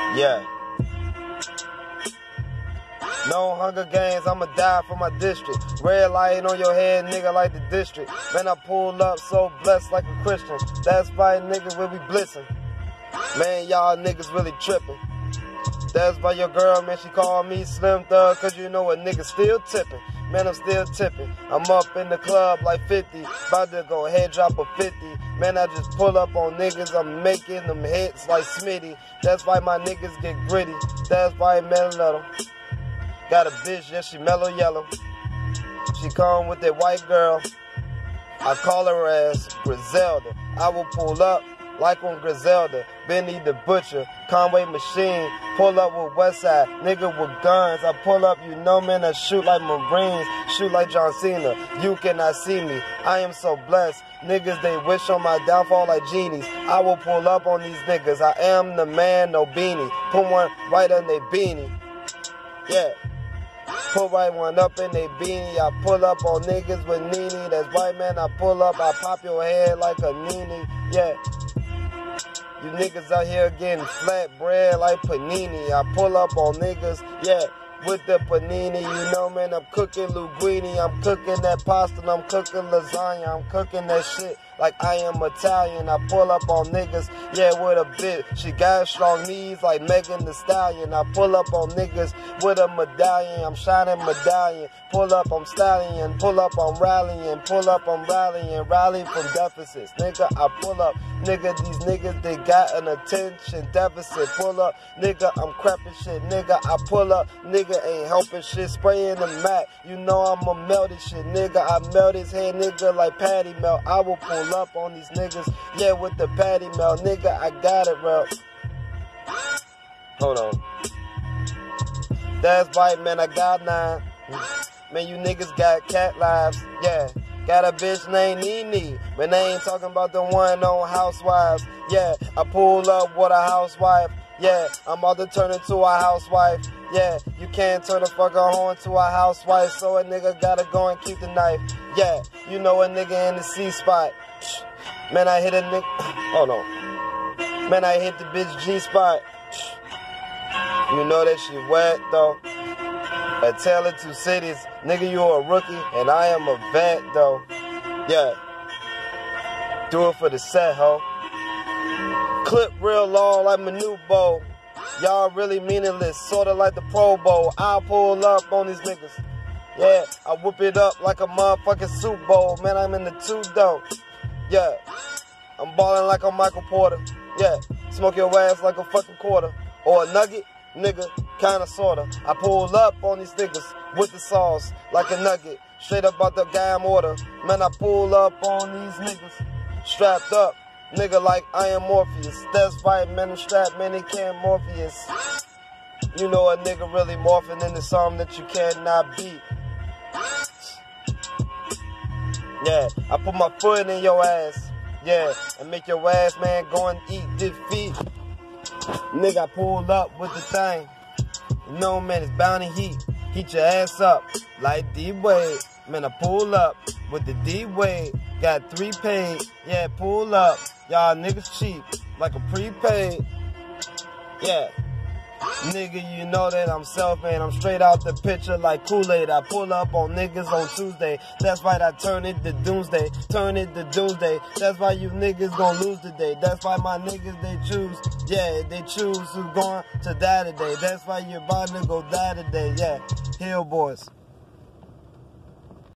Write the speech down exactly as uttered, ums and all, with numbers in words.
Yeah. No Hunger Games, I'ma die for my district. Red light on your head, nigga, like the district. Man, I pull up so blessed like a Christian. That's why niggas will be blissing. Man, y'all niggas really tripping. That's why your girl, man, she called me Slim Thug, cause you know a nigga still tipping. Man, I'm still tipping. I'm up in the club like fifty, about to go head drop a fifty. Man, I just pull up on niggas, I'm making them hits like Smitty. That's why my niggas get gritty. That's why man let 'em. Got a bitch, yeah, she mellow yellow. She come with that white girl. I call her as Griselda. I will pull up like on Griselda. Benny the Butcher, Conway Machine. Pull up with Westside, nigga with guns. I pull up, you know, man, I shoot like Marines. Shoot like John Cena. You cannot see me. I am so blessed. Niggas, they wish on my downfall like genies. I will pull up on these niggas. I am the man, no beanie. Put one right on their beanie. Yeah. Put right one up in they beanie. I pull up on niggas with Nene. That's right, man. I pull up. I pop your head like a Nene. Yeah. You niggas out here getting flat bread like panini. I pull up on niggas. Yeah. With the panini, you know, man. I'm cooking linguine. I'm cooking that pasta. I'm cooking lasagna. I'm cooking that shit like I am Italian. I pull up on niggas, yeah, with a bit. She got strong knees like Megan Thee Stallion. I pull up on niggas with a medallion. I'm shining medallion. Pull up, I'm stallion. Pull up, I'm rallying. Pull up, I'm rallying. Rally from deficits. Nigga, I pull up. Nigga, these niggas, they got an attention deficit. Pull up, nigga, I'm crapping shit. Nigga, I pull up. Nigga ain't helping shit. Spraying the mat. You know I'ma melt this shit. Nigga, I melt his head, nigga, like patty melt. I will pull up on these niggas, yeah, with the patty melt. Nigga, I got it, bro. Hold on. That's right, man, I got nine. Man, you niggas got cat lives, yeah. Got a bitch named Nene, but they ain't talking about the one on Housewives. Yeah, I pull up with a housewife. Yeah, I'm about to turn into a housewife. Yeah, you can't turn a fucker horn to a housewife, so a nigga gotta go and keep the knife. Yeah, you know a nigga in the C spot. Man, I hit a nigga. Hold on. Man, I hit the bitch G spot. You know that shit wet though. A tale of two cities. Nigga, you a rookie, and I am a vet though. Yeah. Do it for the set, ho. Clip real long like my new bow. Y'all really meaningless, sorta like the Pro Bowl. I'll pull up on these niggas. Yeah, I whip it up like a motherfucking Super Bowl. Man, I'm in the two though. Yeah, I'm balling like a Michael Porter. Yeah, smoke your ass like a fucking quarter. Or a nugget, nigga, kinda sorta. I pull up on these niggas with the sauce like a nugget. Straight up out the damn order. Man, I pull up on these niggas. Strapped up. Nigga, like I am Morpheus. That's right, man, I'm strapped, man, they can't Morpheus. You know a nigga really morphing into something that you cannot beat. Yeah, I put my foot in your ass. Yeah, and make your ass, man, go and eat defeat. Nigga, I pulled up with the thing. You know, man, it's bound to heat. Heat your ass up like D-Wade. Man, I pull up with the D-Wade. Got three paid. Yeah, pull up. Y'all niggas cheap like a prepaid. Yeah. Nigga, you know that I'm self-made. I'm straight out the picture like Kool-Aid. I pull up on niggas on Tuesday. That's right, I turn it to doomsday. Turn it to doomsday. That's why you niggas gon' lose today. That's why my niggas, they choose. Yeah, they choose who's going to die today. That's why you're about to go die today. Yeah, Hill boys.